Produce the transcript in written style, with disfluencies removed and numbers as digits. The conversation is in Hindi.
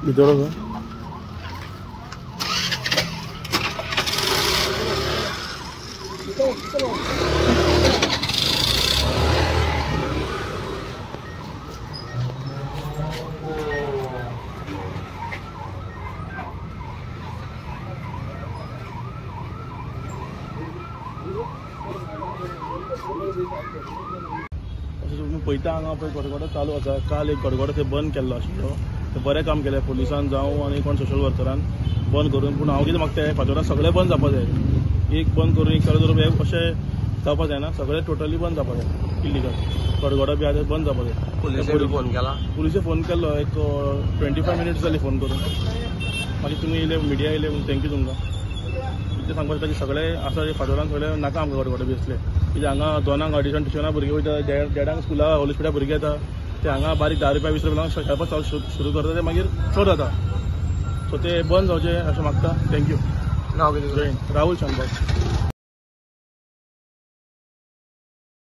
भितर पळयता हांगा पळय गडगडो चालू आसा. काल एक गडगडो थंय बंद केल्लो आशिल्लो. ते बरें काम केलें पुलिसान जावं आनी कोण सोशल वर्करान बंद करून. पूण हांव कितें मागता फातोर्डा सगळें बंद जावपा जाय. एक बंद करून एक चालू करून अशें जावपा जायना. सगळें टोटली बंद जावपा जाय. इल्लीगल गडगडो बी आसा बंद जावपा जाय. पुलिशे फोन केल्लो एक 25 मिनिट्स जाली फोन करून. मागीर तुमी येयले मिडिया येयले थँक्यू तुमकां. कितें सांगपाक जाता की सगळें आसा फातोर्डान सगळें नाका आमकां गडगडो बी असले. कित्याक हांगा 2 ऑडिशन ट्युशनां भुरगीं वयता, देडांक स्कुला हॉलिस्पिटा भुरगीं येता. ते हांगा बारीक 10 रुपया 20 रुपया खेळपाक सुरू करता ते मागीर चड जाता. सो ते बंद जावचे अशें मागता. थँक्यू. नाव कितें? राहुल शानबाग.